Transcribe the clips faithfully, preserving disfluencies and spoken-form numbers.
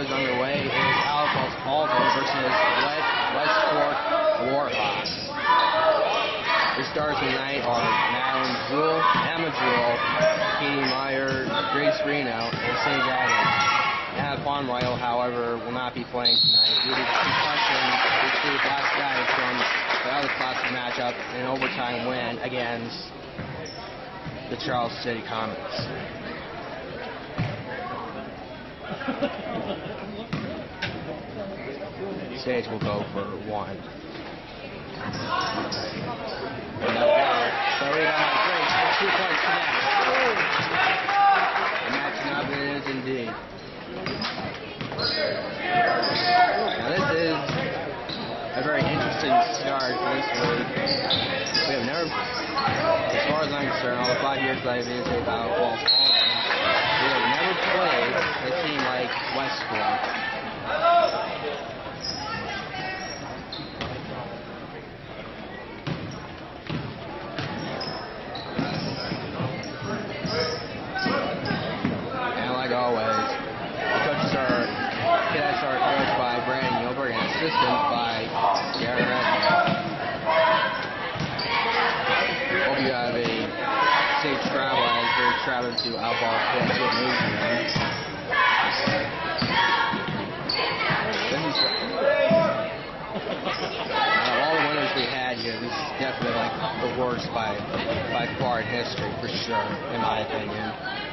is underway. It is Outlaws Halton versus West, West Fork Warhawks. The stars tonight are Madeline Jewell, Emma Jewell, Katie Meyer, Grace Reno, and Cindy Gavin. Anna Pomeroy, however, will not be playing tonight due to concussion received last night from the other classic matchup, an overtime win against the Charles City Comets. Sage will go for one. And no goal. So rebound by Grace for two points connect. And that's not what it is indeed. Now this is a very interesting start for this league. We have never, as far as I'm concerned, all the five years that I've visited about Falls Fallen, we have never played a team like West Fork. And like always, the coaches are cadets are coached by Brandon Yilberg and assistant by Gary Redmond. Hope you have a safe travel as you're traveling to Outlaw Court to New Zealand. Out of all the winners we had here, this is definitely like the worst by by far in history, for sure, in my opinion.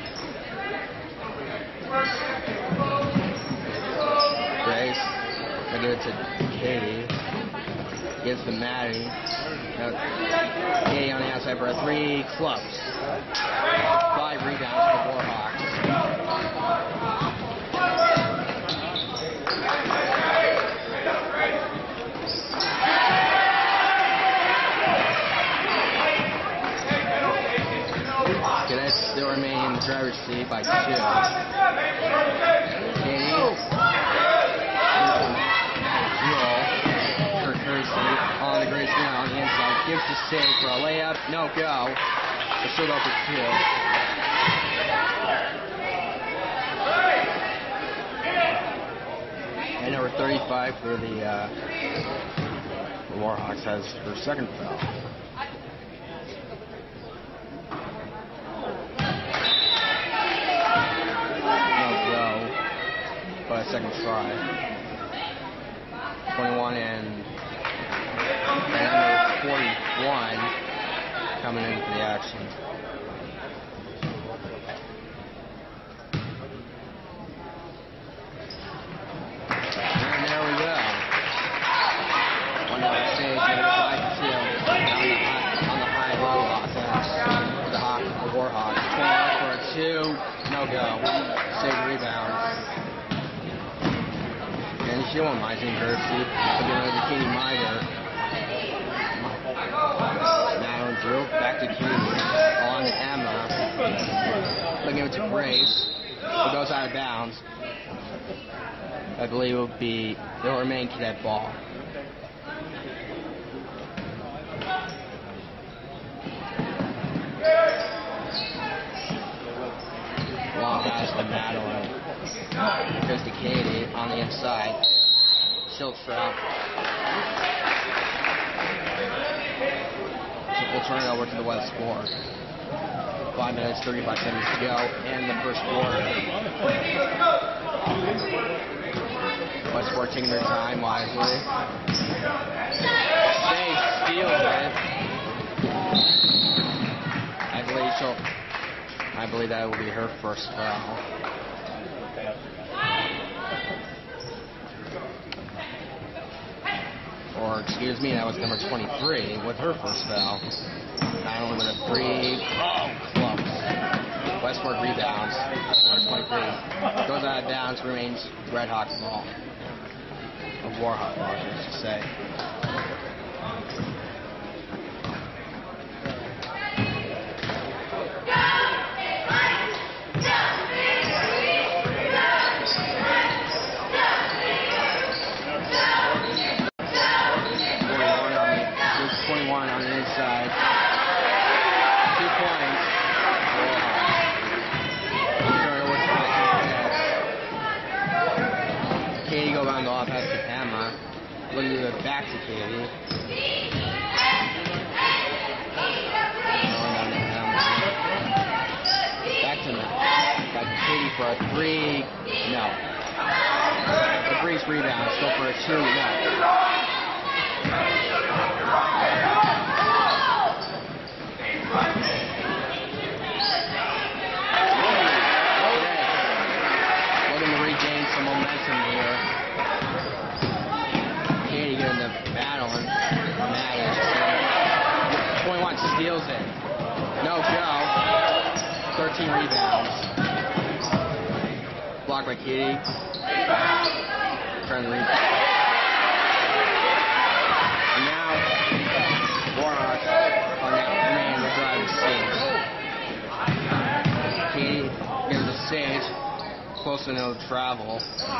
Grace, I give it to Katie. Gives to Maddie. Now, Katie on the outside for a three, close. Five rebounds for the Warhawks. Cadets still remain in the driver's seat by two. Katie. On the Grace now on the inside, gives to Sage for a layup, no go, but still go for two. And number thirty-five for the, uh, the Warhawks has her second foul. No go, but a second try. twenty-one and And number forty-one coming in for the action. And there we go. One number Sage, number five two on the high, on the high-low offense for the Hawks, the Warhawks. twenty-one for a two, no go. Sage rebound. And she won't mind in her seat. Looking over Katie Meyer. Madeline Drew, back to Katie, on to Emma, looking to Grace, who goes out of bounds. I believe it will be, it will remain cadet ball. Long pass to Madeline, goes to Katie on the inside, she'll trap. We'll turn it over to the West Fork. Five minutes, thirty-five seconds to go, and the first quarter. West Fork taking their time wisely. Sage steals it. I believe she'll. I believe that will be her first foul. Or, excuse me, that was number twenty-three with her first foul. Not only with a three, oh, close. West Fork rebounds. Number twenty-three goes out of bounds, remains Red Hawks ball. Or Warhawk ball, I should say. twenty-one on the inside. Two points. Turn over to the looking to the back to Katie. Back to Matt. Back to Katie for a three. No. A Grace rebound. Still for a two. No. Looking to regain some momentum here. Katie getting the battle and Matt twenty-one steals it. No go. thirteen rebounds. Blocked by Katie. Trying to rebound. And now Warhawks on that man will drive the stage. Katie getting the stage. Close to no travel.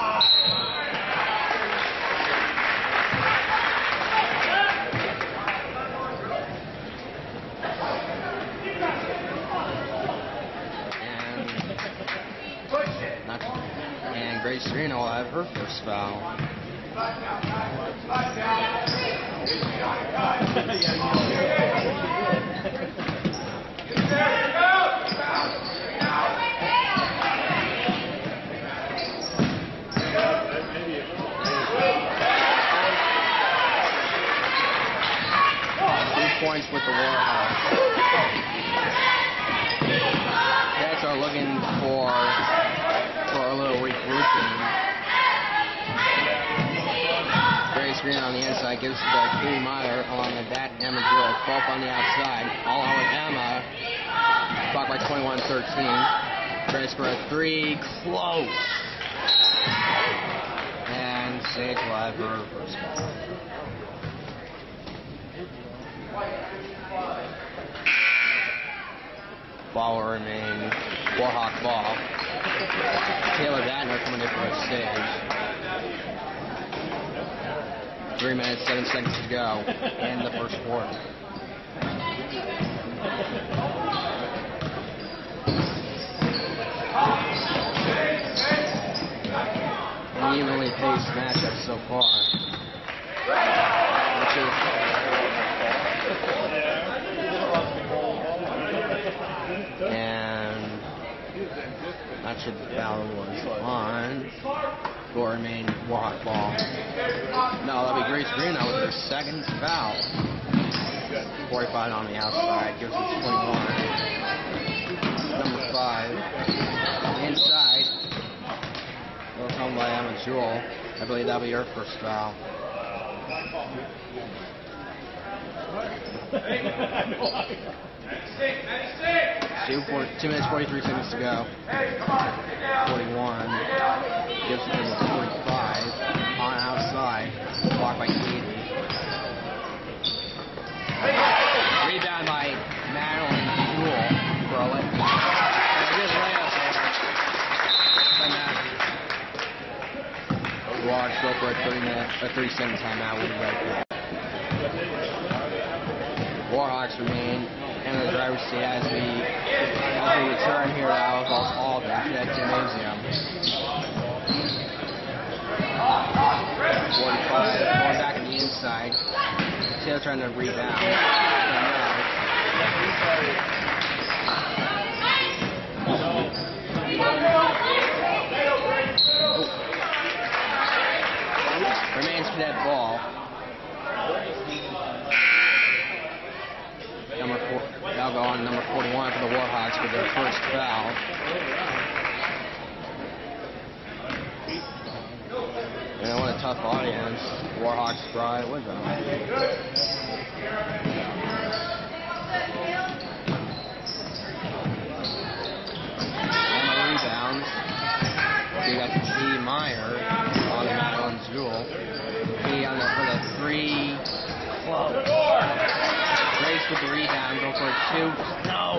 And Grace Serena will have her first foul. Two points with the Warhawks. Cats are looking for for a little regrouping. Grace Green on the inside gives to Katie Meyer along with that Emma Drill. twelve on the outside. All on with Emma. Blocked by twenty-one thirteen. Grace for a three. Close. And Sage will have her first ball. Ball will remain Warhawk ball. Taylor Vatner coming in for a stage. Three minutes, seven seconds to go in the first quarter. An evenly paced matchup so far. Which is and not sure the foul was on. Will remain Warhawk ball. No, that'll be Grace Green now with her second foul. forty-five on the outside, gives us twenty-one. Number five. Inside. Will come by Emma Jewell. I believe that'll be her first foul. Two, four, two minutes, forty-three seconds to go. forty-one. Gives it to the forty-five. On outside. Blocked by Katie. Rebound by Madeline Jewell. Throw it. And a good layup there. Watch, go for a thirty minute, a thirty second timeout. We'll be right back. Warhawks remain in the driver's seat as we, as we return here to Alcohol's Alden to that gymnasium. forty-five, going back on the inside. Taylor trying to rebound. Remains cadet ball. Number four, they'll go on number forty-one for the Warhawks for their first foul. And what a tough audience Warhawks brought with them. Emma rebounds. We got Katie Meyer on Madeline Jewell. Katie on the, for the three. Close. Grace with the rebound, go for a two. No!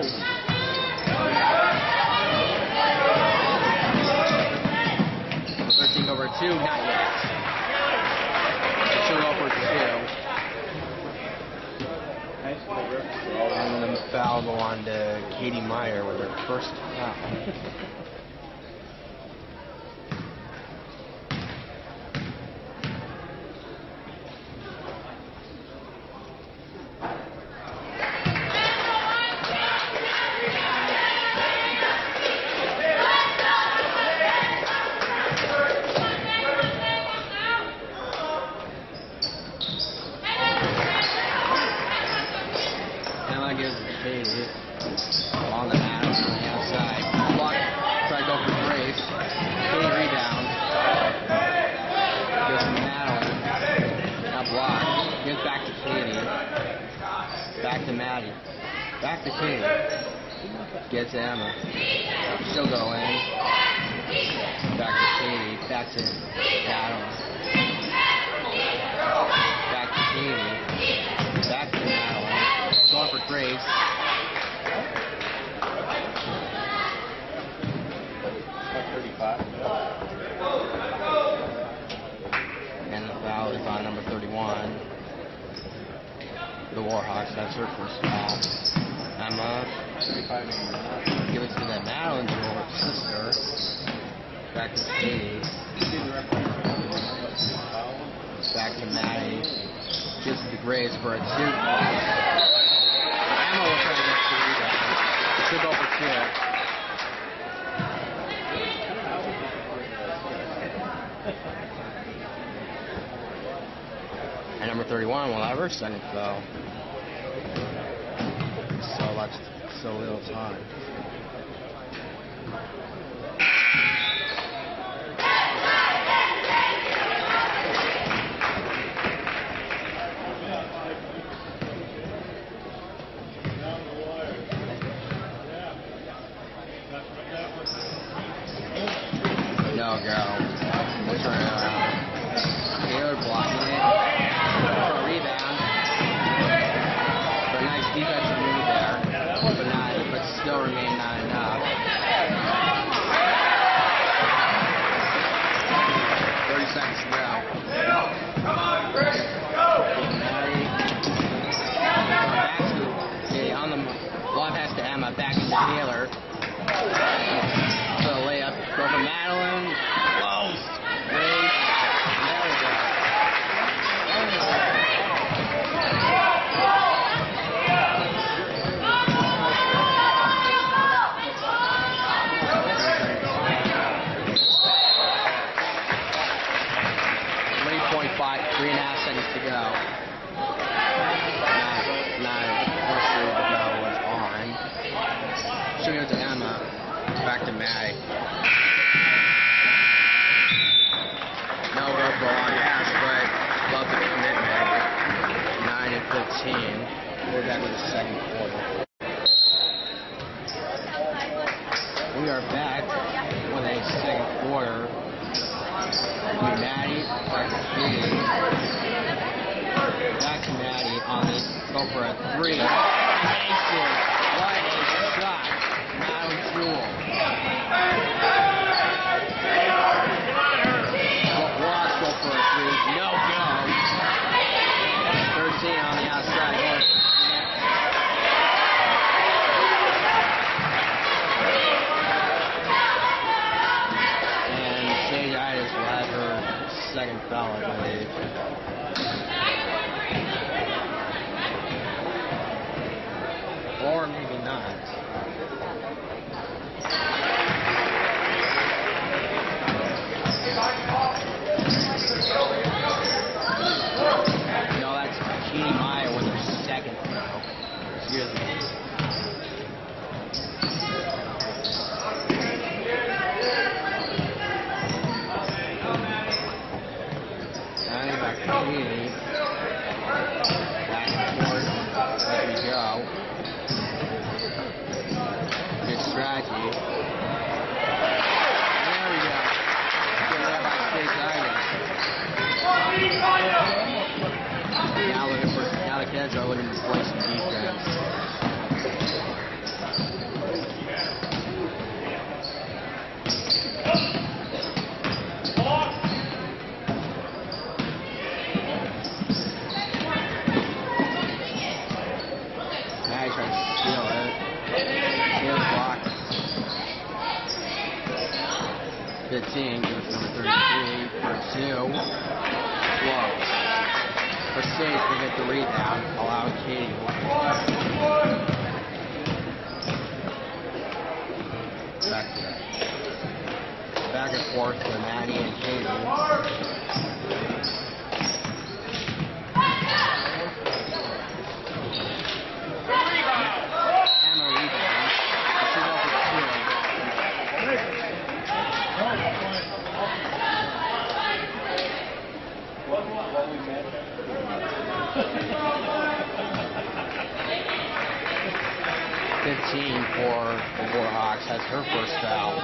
Number thirteen over two, not yet. She'll go for two. And then the foul go on to Katie Meyer with her first foul. Back to Maddie. Back to Katie. Gets to Emma. She'll go in. Back to Katie. Back to Madeline. Back to Katie. Back to Madeline. Going for Grace. And the foul is on number thirty-one. The Warhawks, that's her first foul. Emma. Give it to that Madeline's older sister. Back to Katie. Back to Maddie. Gives it to Grace for a two. Emma will try to get the rebound. She'll go for two. And number thirty-one will have her second foul. So that's so little time. No go. Turn it around. Taylor blocking it. Rebound. But a nice defensive move there. But not but still remain not enough. Thirty seconds to go. Come on, Chris, go! Maddie. Back to okay, on the long pass to Emma, back to Taylor. So the layup. Go for Madeline. Close. Great. There we go. three point five, three and a half seconds to go. Nine, nine, first three to go was on. Shooting it to Emma. Back to Maddie. No go for a long pass, but love the commitment. nine and fifteen. We're back with the second quarter. We are back with a second quarter. Maddie, back to Katie. Back to Maddie on the go for a three. Aces. What a shot. Madeline Jewell. Ross go for a three. No go. thirteen on the outside. And Sage Itis will have her second foul, I believe. Or maybe not. No, that's Jeannie Meyer with her second foul. Excuse me. And back to Jeannie. Back and forth. There we go. Good strategy. There we go. Good there by Sage Itis. Now looking for, now the kids are looking to play some defense. Now he's trying to steal it. Steal the block. fifteen, gives number thirty-three for two. Close. For Sage to get the rebound, allowing Katie to back to back and forth to Maddie and Katie. Emma rebound. She's up with two. What we meant. fifteen for the Warhawks. That's her first foul.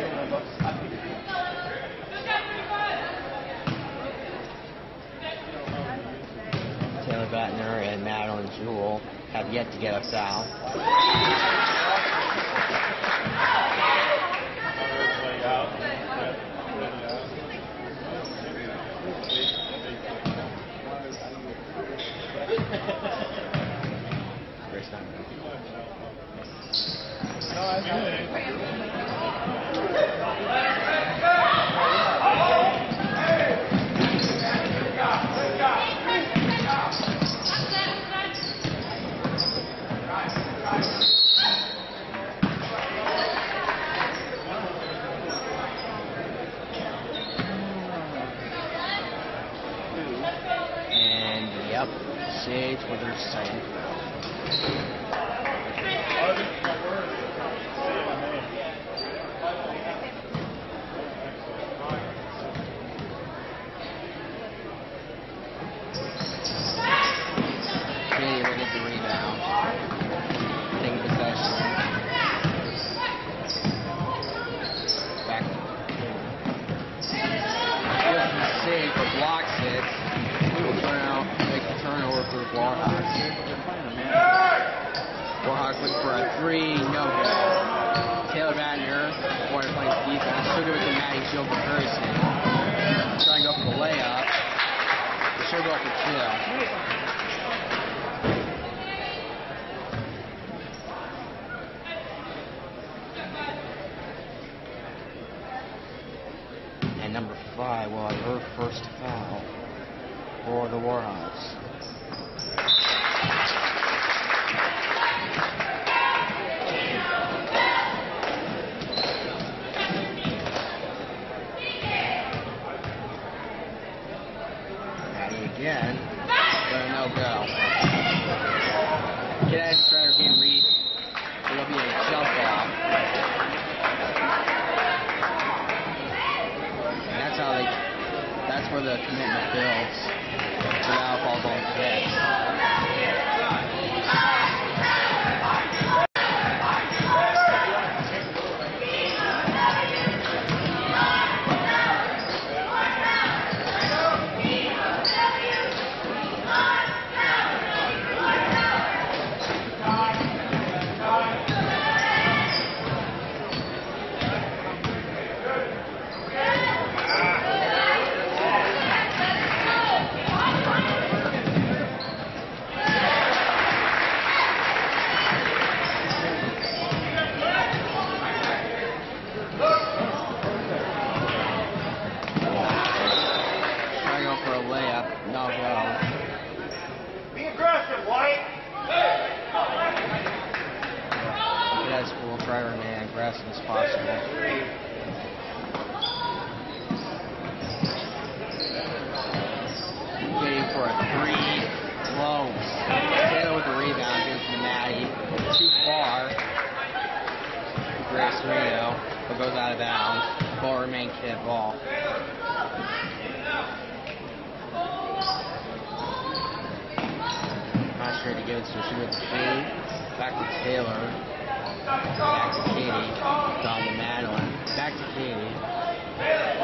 Taylor Batner and Madeline Jewell have yet to get a foul. And yep, Sage with her second foul. Katie will get the rebound. Taking possession. Back to Sage, but blocks it. Will turn out, make the turnover for the Warhawks. Warhawks looking for a three, no good. Taylor Batner, quarter playing defense, she'll give it to Maddie Shield for Harrison. Trying to go for the layup. She'll go for two. And number five will have her first foul for the Warhawks. Maddie again, but a no-go. Cadets try to game read. It'll be a jump off. And that's how they, that's where the commitment builds. So now it falls on the head. We'll try to remain aggressive as possible. Waiting for a three. Close. Taylor with the rebound. Gives to Maddie. Too far. Grace Reno. But goes out of bounds. Ball remain kid ball. Not sure to give it to her. She went to Katie. Back to Taylor. Back to Katie. Down to Madeline. Back to Katie. Back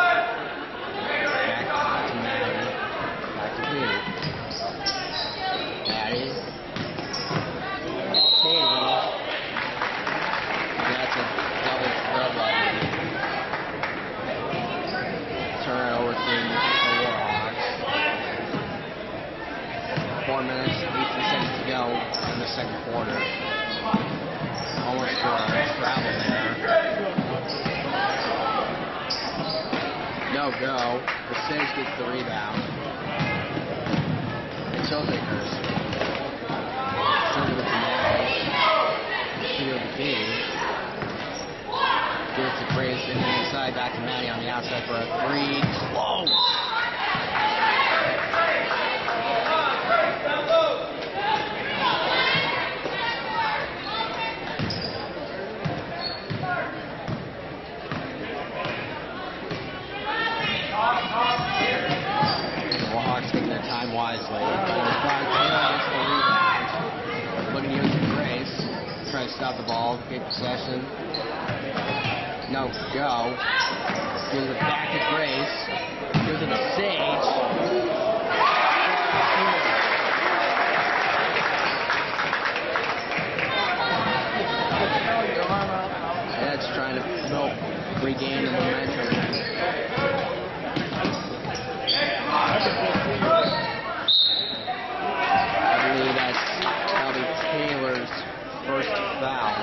to Maddie. Back to Katie. Maddie. Katie. That's a double scrub line. Turn it over to the Warhawks. Four minutes, eighteen seconds to go in the second quarter. Almost for a travel there. No go. The Sage gets the rebound. And she'll take hers. She'll give it to Maddie. She'll give it to Katie. Give it to Grace and then inside back to Maddie on the outside for a three. Close! Warhawks taking their time wisely. Taylor gets the rebound. Looking to use Grace. Trying to stop the ball, get possession. No, go. Gives it back to Grace. Gives it to Sage. That's trying to help regain the momentum. I believe that's that'll be Taylor's first foul.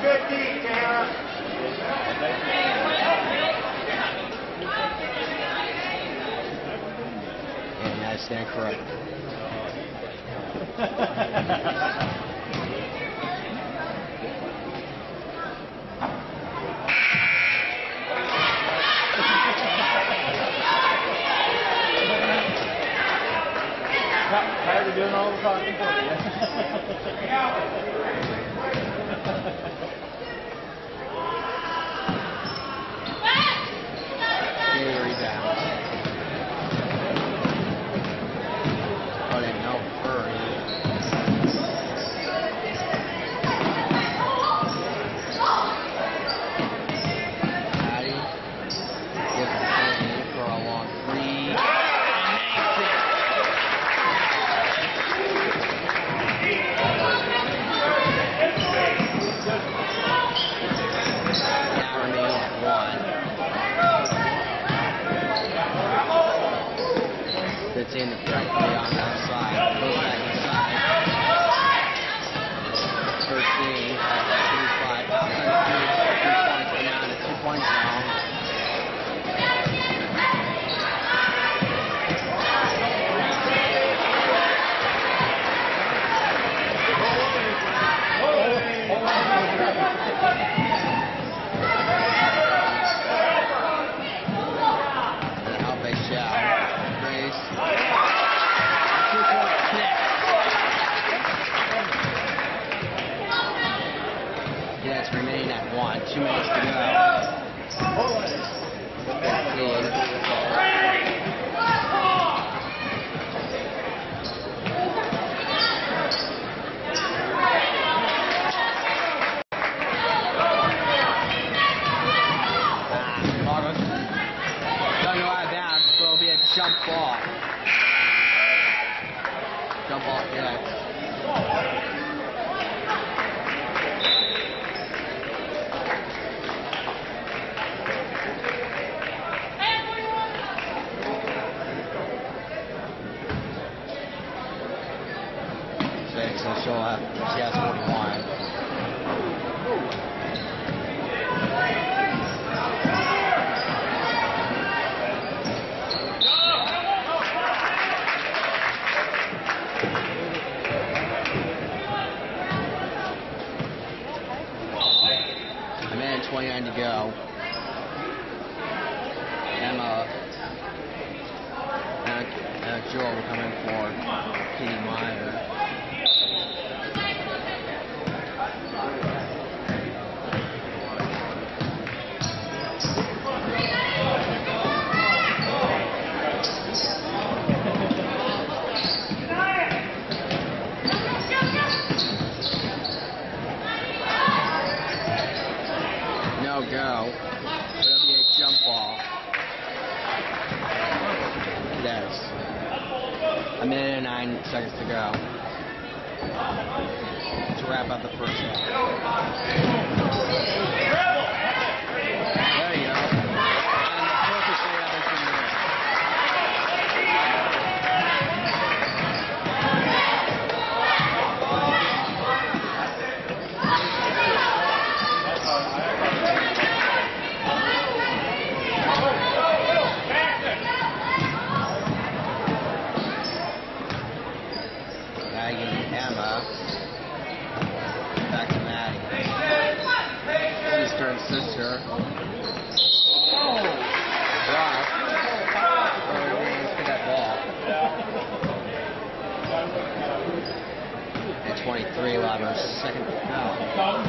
And I stand corrected. Tired of doing all the talking for you. Good rebound. But in no hurry. Patty gives it for a long three. Now remain at one. That's in correctly on that side. Goes back inside. thirteen. thirty-five. Outside three. Three points down to two points now. And help a shot. Grace. Two-point kick. Yes, remaining at one. Two minutes to go. fifteen. Jump ball. Jump ball kick. Six, so she'll have, she has forty-one. twenty-nine to go. Emma and, and Joel will come in for Katie Meyer. Go. It'll be a jump ball. Yes. A minute and nine seconds to go. To wrap up the first half. There you go. And the perfect layup is in there. Emma. Back to Maddie. Sister and sister. Oh! Rough. Oh, let's get that ball. At twenty-three, we'll have our second foul.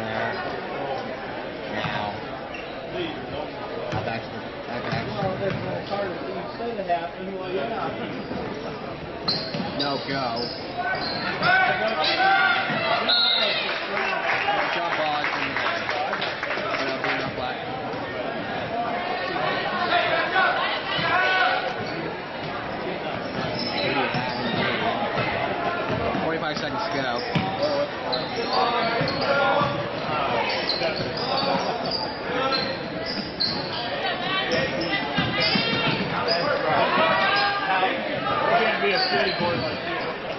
there. Now, up extra, back extra. No go. Jump ball. forty-five seconds to go. Can't be a city boy like you.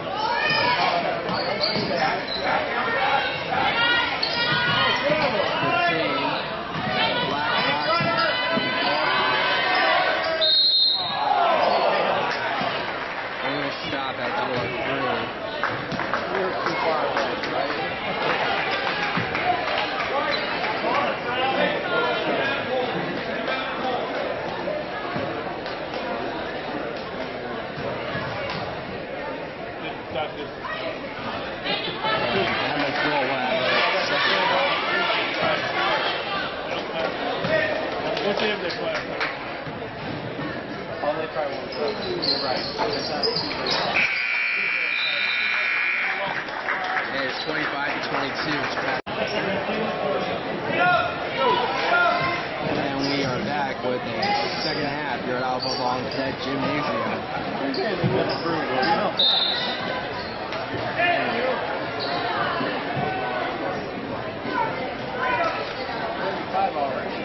Stop at number three. You're too far away, right? Got this. That makes go away. We'll see if they play. Oh, they probably won't play. You're right. It's not too late. It's twenty-five to twenty-two. And we are back with the second half here at Alpha Longstead Gymnasium. Five already.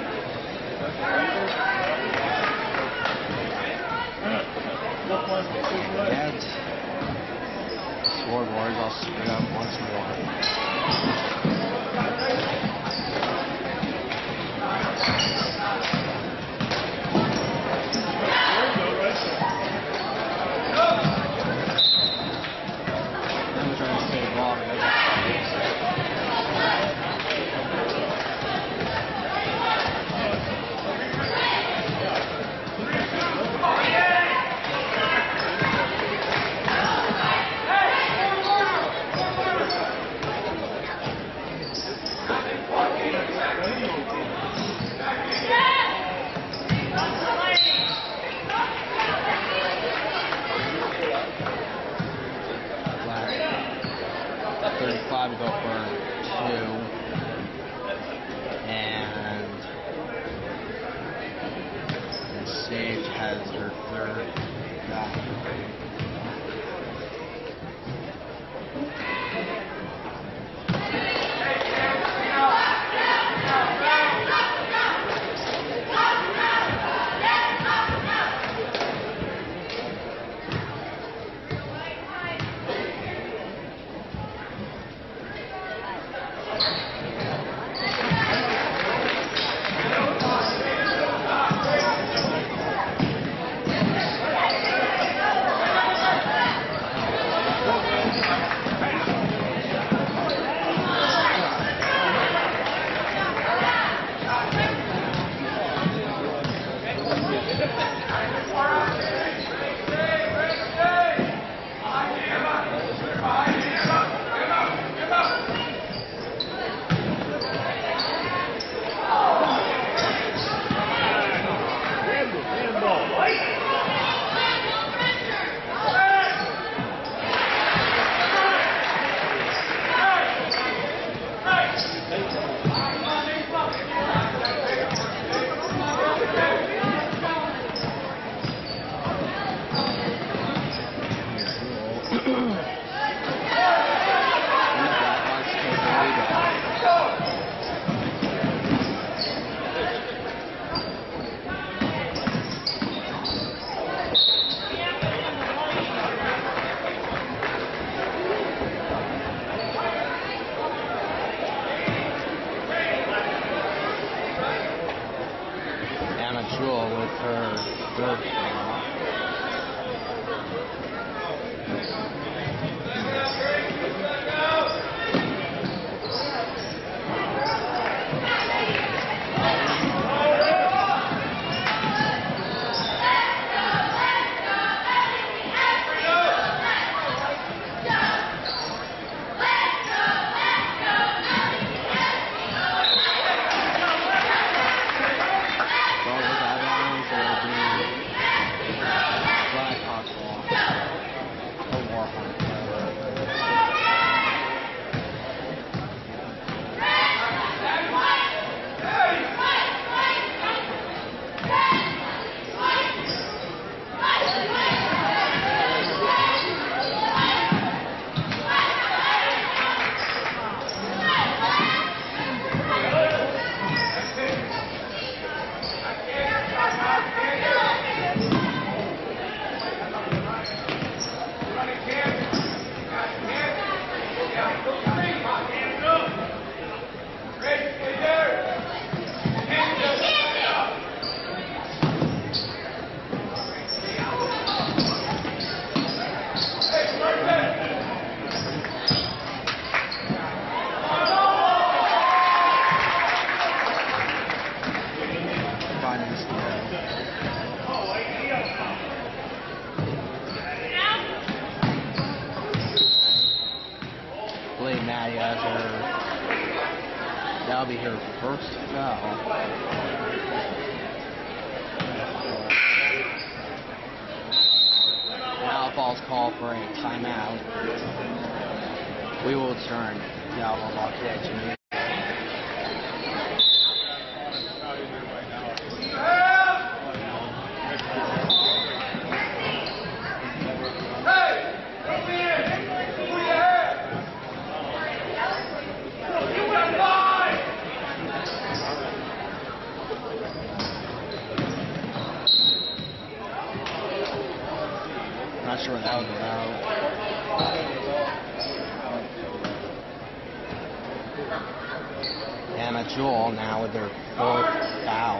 That scoreboard is all screwed up once more. Now we're trying to save ball. thirty-five to go for two. And Sage has her third back. Jewel with her third be her first foul. Now Falls call for a timeout. We will turn the Outlaws off to action. Not sure what that was about. Emma Jewell now with their fourth foul.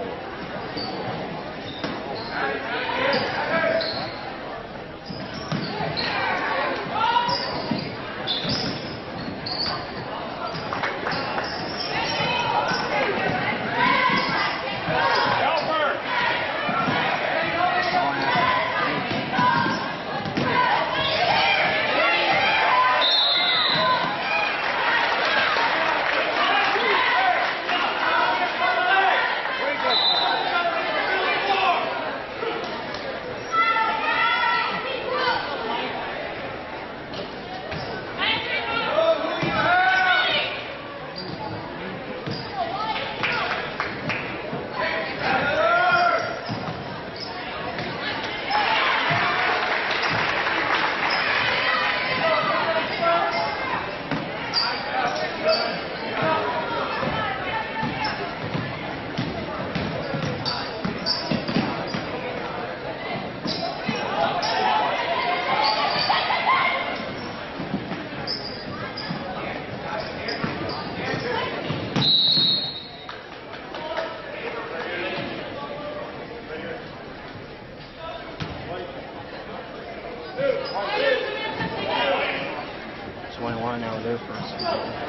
twenty-one now with their first foul.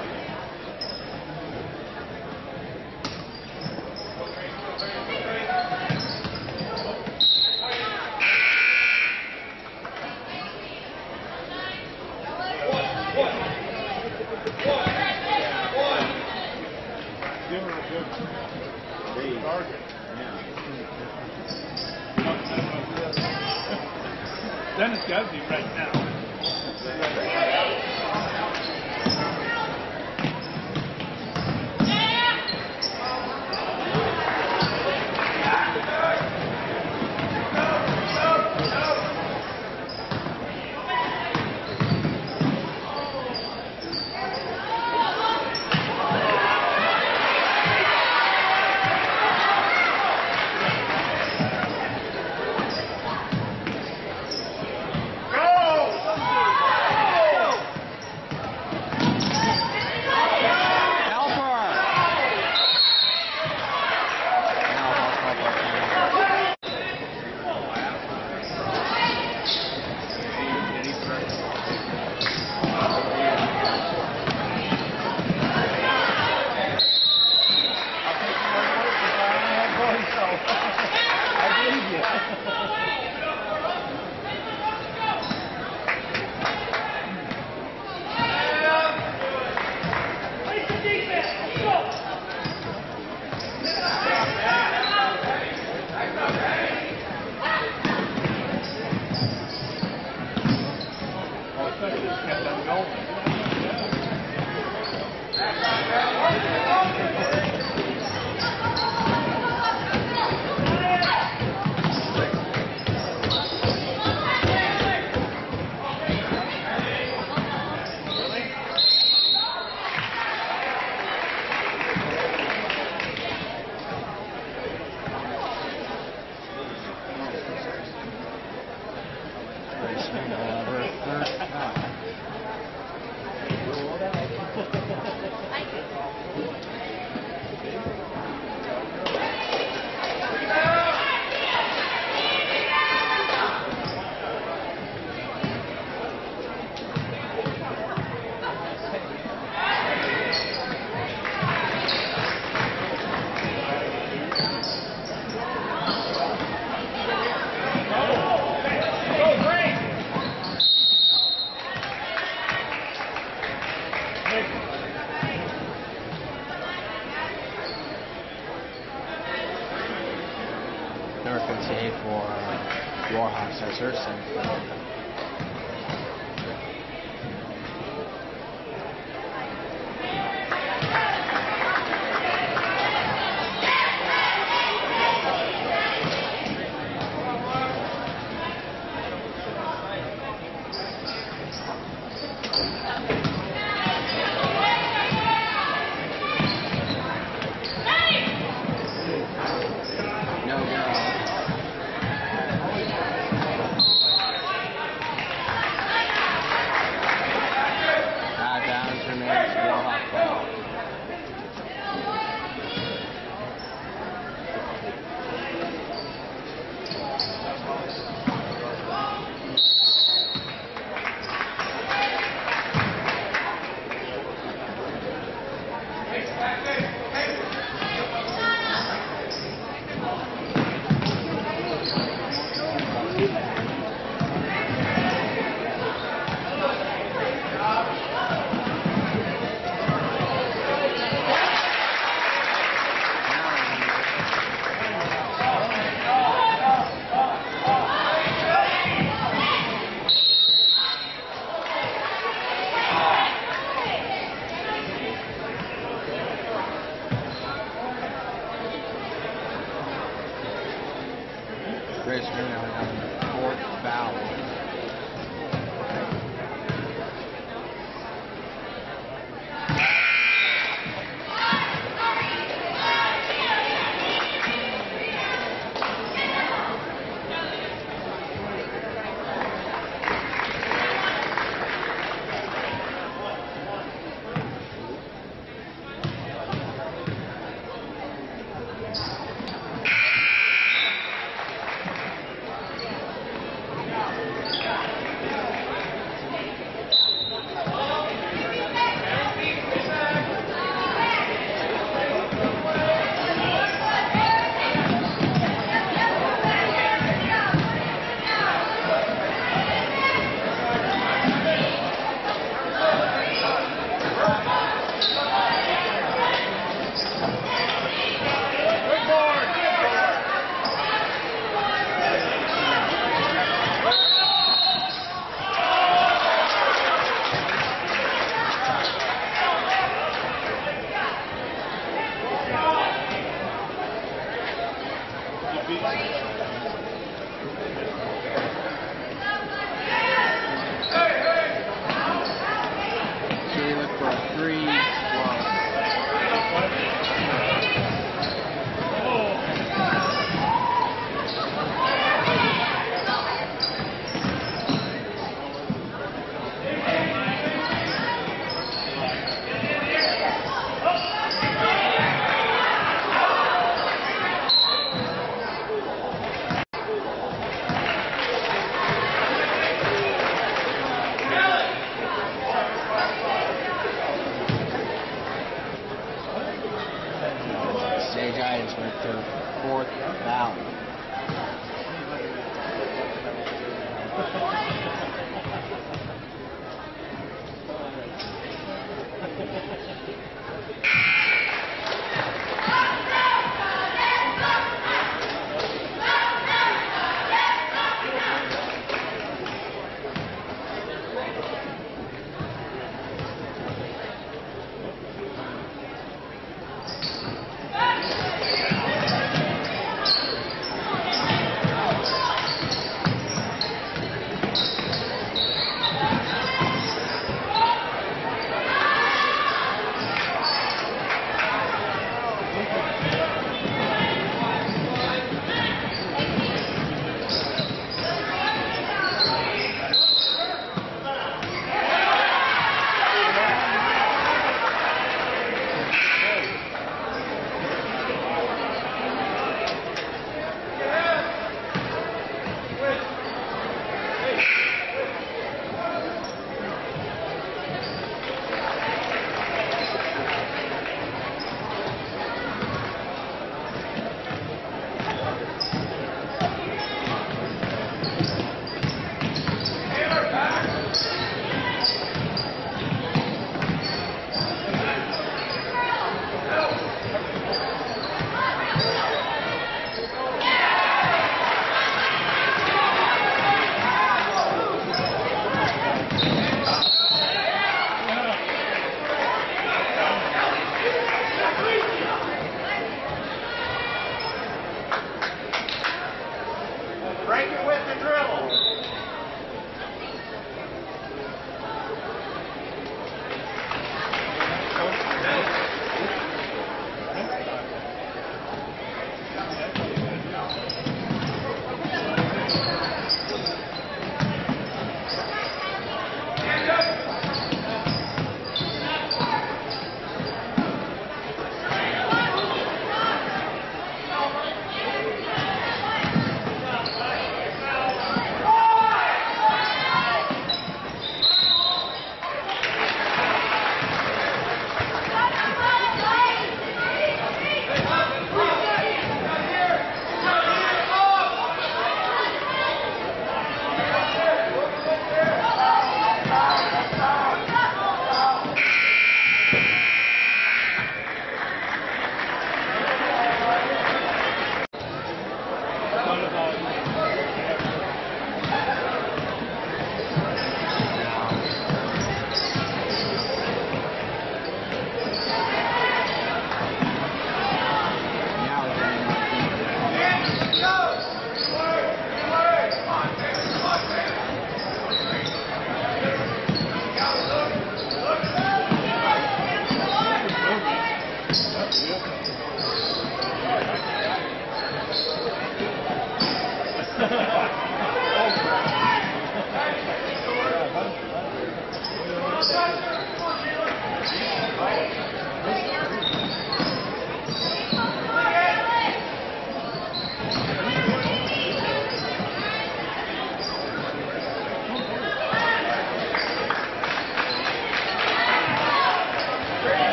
Give her a good target. Yeah. Dennis Guzzi right now. Number fifty-eight for Warhawks. That's her second.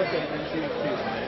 Okay, then choose two.